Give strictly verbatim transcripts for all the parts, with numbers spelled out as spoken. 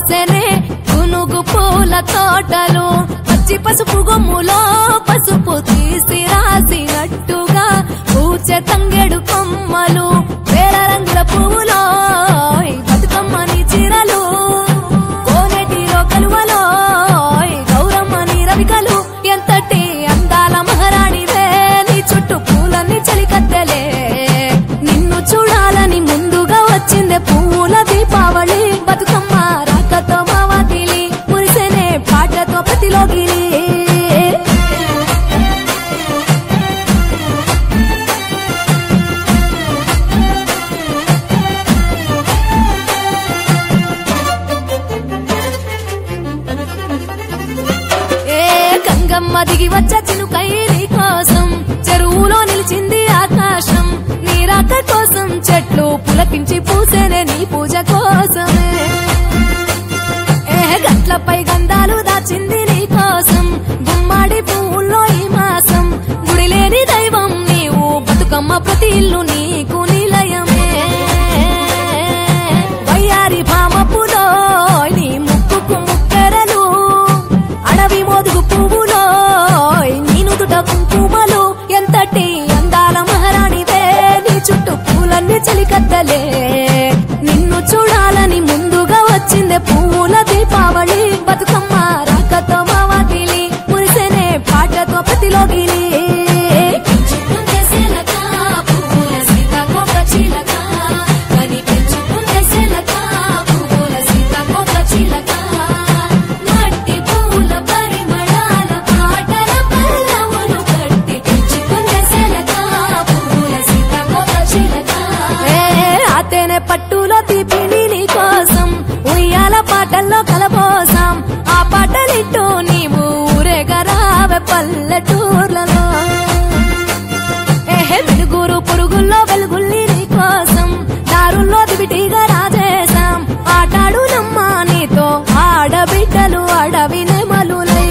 పూసెనే గునుగు పూల తోటలు పచ్చి పసుపు గొమ్ములో పసుపు తీసి రాసినట్టుగా పూచె తంగెడు కొమ్మలు వేల రంగుల పువ్వులో బతుకమ్మని చీరలు కోనేటిలో కలువలో గౌరమ్మని రవికలు ఎంతటి అందాల మహారాణివే నీ చుట్టూ పూలన్నీ చలికత్తెలే నిన్ను చూడాలని ముందుగా వచ్చిందే పువ్వుల దీపావళి బతుకమ్మ రాకతో మావాతిలి మురిసెనే పాటతో ప్రతిలోగిలి గంగమ్మ దిగి వచ్చే చినుకై నీ కోసం చెరువులో నిలిచింది ఆకాశం నీ రాక కోసం చెట్లు పులకించి పూసేనే నీ పూజ కోసమే ఏ గట్లపై గంధాలు దాచింది నీ కోసం గుమ్మాడి పువ్వుల్లో ఈ మాసం గుడి లేని దైవం నీవు బతుకమ్మ ప్రతి ఇల్లు నీకు నిలయమే వయ్యారి భామపులో నీ ముక్కుకు ముక్కెరలు అడవి మోదుగు పువ్వులో నీనుదుట కుంకుమలు ఎంతటి అందాల మహారాణివే నీ చుట్టూ పూలన్నీ చలికత్తలే నిన్ను చూడాలని ముందుగా వచ్చిందే పువ్వుల దీపావళి బతుకమ్మ రాకతో మావాతిలి మురిసెనే పాటతో ప్రతిలోగిలి పట్టులో తీపిని నీ కోసం ఉయ్యాల పాటల్లో కలబోసాం ఆ పాటలిట్టు నీవు ఊరేగరావే పల్లెటూర్లలో ఏహే వెలుగురు పురుగుల్లో వెలుగుల్ని నీ కోసం దారుల్లో దివిటిగా రాజేశాం ఆటాడు నమ్మా నీతో ఆడబిడ్డలు అడవి నెమలులే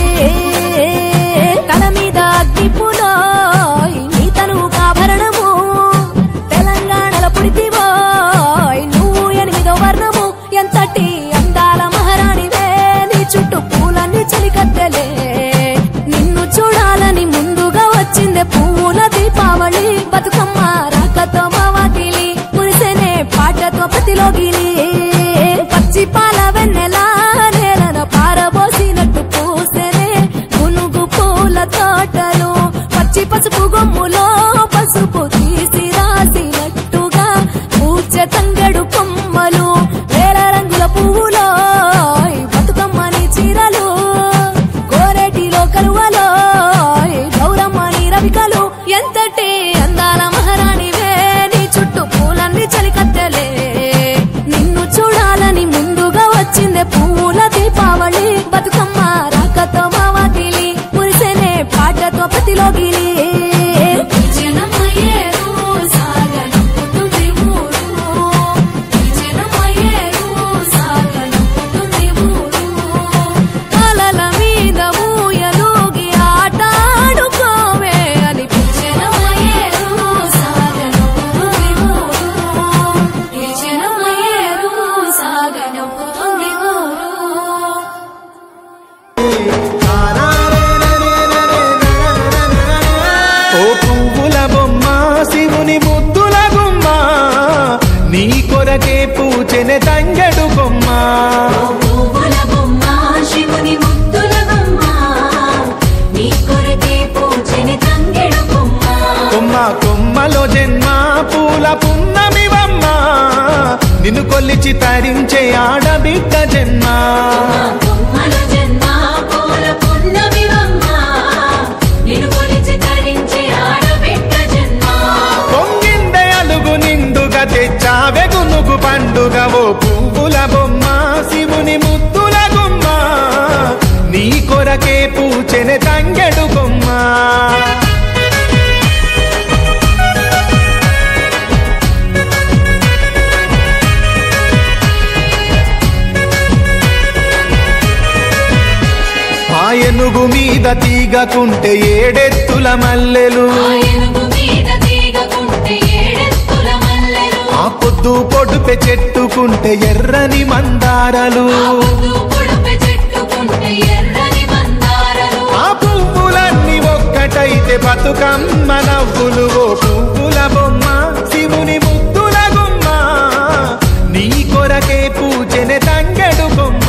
తల మీద అగ్గిపులో నీ తను కాభరణము తెలంగాణలో పుడితివో నువ్వు ఎనిమిదో వర్ణము ఎంతటి అందాల మహారాణివే నీ చుట్టూ పూలన్నీ చలికత్తెలే నిన్ను చూడాలని ముందుగా వచ్చిందే పువ్వుల దీపావళి బతుకమ్మ రాకతో మావాతిలి మురిసెనే పాటతో ప్రతిలోగిలి పచ్చి పాల వెన్నెలా నేలన పారబోసినట్టు పూసెనే గునుగు పూల తోటలు పచ్చి పసుపు గొమ్ములో పసుపు తీసి రాసినట్టుగా పూచె తంగెడు కొమ్మలు వేల రంగుల పువ్వులో బతుకమ్మని చీరలు కోరేటిలో కలువలో గౌరమ్మని రవికలు ఎంతటి అందాల మహారాణివే నీ చుట్టూ పూలన్నీ చలికత్తెలే నిన్ను చూడాలని ముందుగా వచ్చిందే పువ్వుల దీపావళి బతుకమ్మ రాకతో మావాతిలి మురిసెనే పాటతో ప్రతిలోగిలి పూచెనే తంగెడు కొమ్మ పువ్వుల బొమ్మ శివుని ముద్దుల బొమ్మ నీ కొరకే పూచెనే తంగెడు కొమ్మ కొమ్మ కొమ్మలో జన్మ పూల పున్నమివమ్మ నిన్ను కొల్లిచి తరించే ఆడబిడ్డ జన్మ కొమ్మలో జన్మ పూల పున్నమివమ్మ నిన్ను కొలిచి తరించే ఆడబిడ్డ జన్మ పొంగిందే అలుగు నిండుగా తెచ్చావే గునుగు పండుగ ఓ పువ్వుల బొమ్మ శివుని ముద్దుల గుమ్మ నీ కొరకే పూచెనే తంగెడు కొమ్మ ఆయనుగు మీద తీగకుంటే ఏడెత్తుల మల్లెలు ఆయనుగు మీద తీగకుంటే ఏడెత్తుల మల్లెలు ఆ పొద్దు పొడుపె చెట్టుకు చెట్టుకుంటే ఎర్రని మందారలు ఆ పువ్వులన్నీ ఒక్కటైతే బతుకమ్మ నవ్వులు ఓ పువ్వుల బొమ్మ శివుని ముద్దుల గుమ్మ నీ కొరకే పూజనే తంగెడు బొమ్మ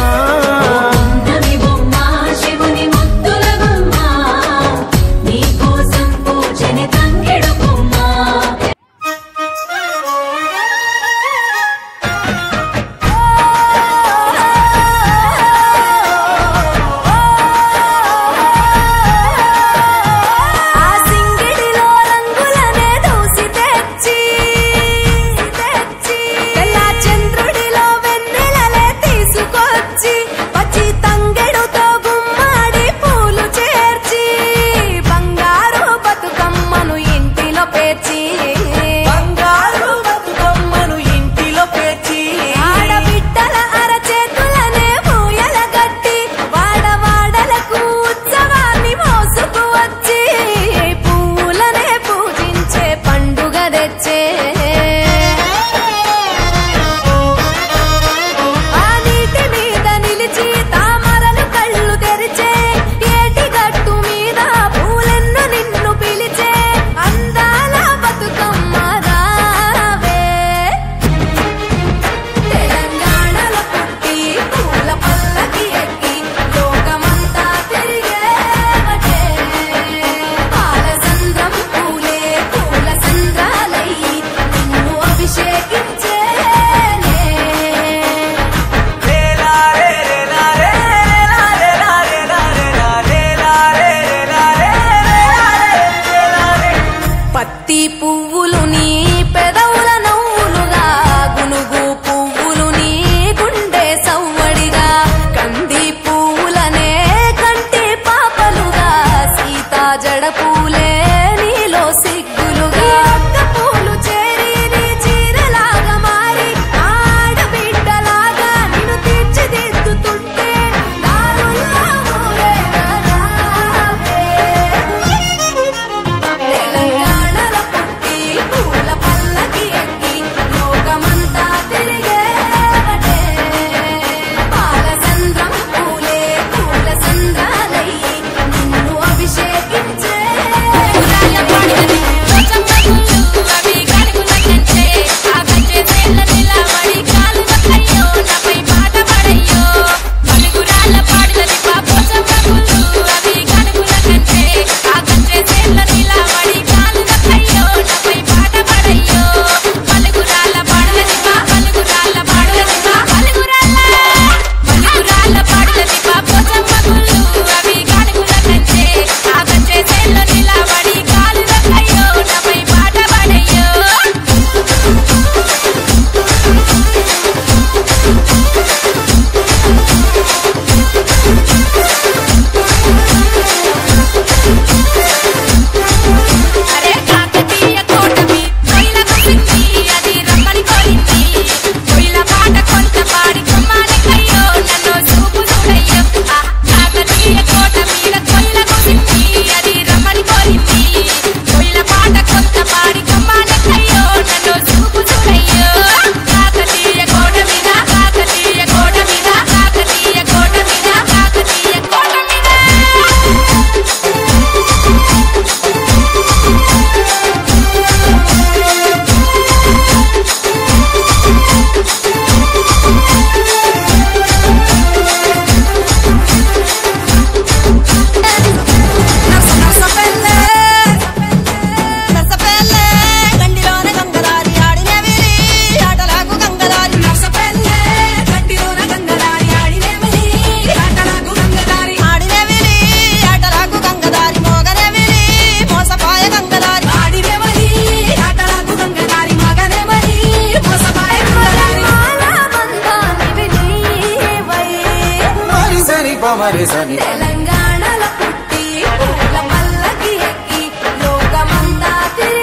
తెలంగాణలో పుట్టి పూల పల్లకి ఎక్కి లోకమంతా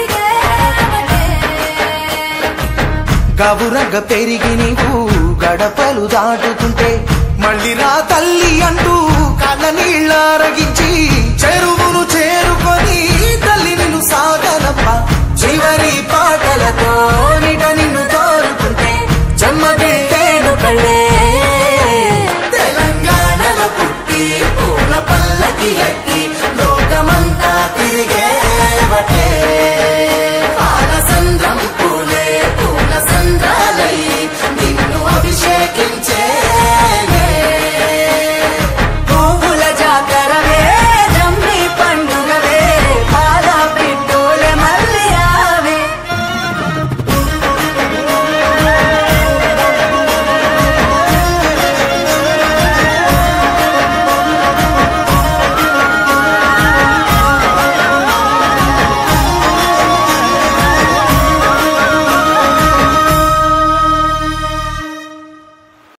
తిరిగేవటే గవురగ పెరిగి నీవు గడపలు దాటుతుంటే మళ్ళీ రా తల్లి అంటూ కళ్ళ నీళ్ళారగించి చెరువును చేరుకొని తల్లి నిన్ను సాగనప్ప చివరి పాట